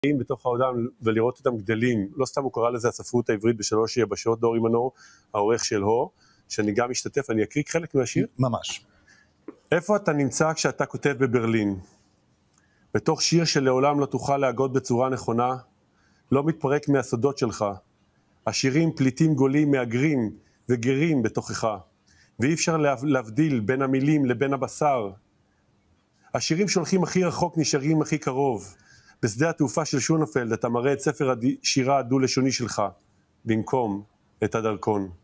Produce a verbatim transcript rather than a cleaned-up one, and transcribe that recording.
בתוך העולם ולראות אותם גדלים. לא סתם הוא קרא לזה הספרות העברית בשלוש יבשות, דורי מנור, העורך של הו, שאני גם משתתף, אני אקריא חלק מהשיר. ממש. איפה אתה נמצא כשאתה כותב בברלין? בתוך שיר שלעולם לא תוכל להגות בצורה נכונה, לא מתפרק מהסודות שלך. השירים פליטים גולים, מאגרים וגרים בתוכך, ואי אפשר להבדיל בין המילים לבין הבשר. השירים שהולכים הכי רחוק נשארים הכי קרוב. בשדה התעופה של שונפלד אתה מראה את ספר השירה הדו-לשוני שלך, במקום את הדרכון.